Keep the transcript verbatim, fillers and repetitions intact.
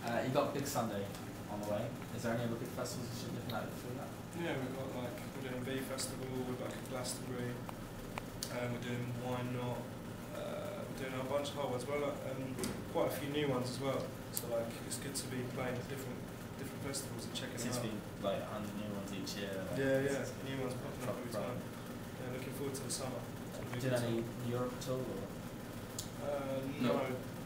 Uh, you got Big Sunday on the way. Is there any other big festivals you should be looking at through that? Yeah, we've got like we're doing V Festival, we've got like a Glastonbury, um, we're doing Why Not, uh, we're doing a bunch of whole as well, like, um, quite a few new ones as well. So like it's good to be playing at different different festivals and checking Seems them out. to be like one hundred new ones each year. Like Yeah, yeah, new ones popping up every time. Yeah, looking forward to the summer. Did any Europe at all? Or? Uh, no. no.